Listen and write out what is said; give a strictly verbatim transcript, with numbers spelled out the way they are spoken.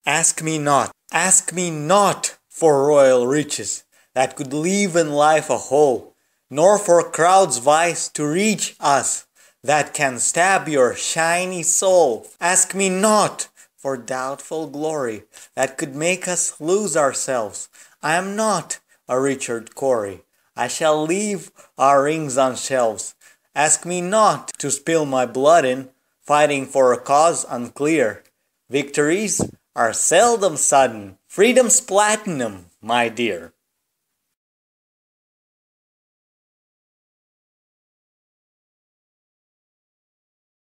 Ask me not, ask me not for royal riches that could leaven life a whole, nor for crowds' vice to reach us that can stab your shiny soul. Ask me not for doubtful glory that could make us lose ourselves. I am not a Richard Cory. I shall leave our rings on shelves. Ask me not to spill my blood in fighting for a cause unclear. Victories are seldom sudden. Freedom's platinum, my dear.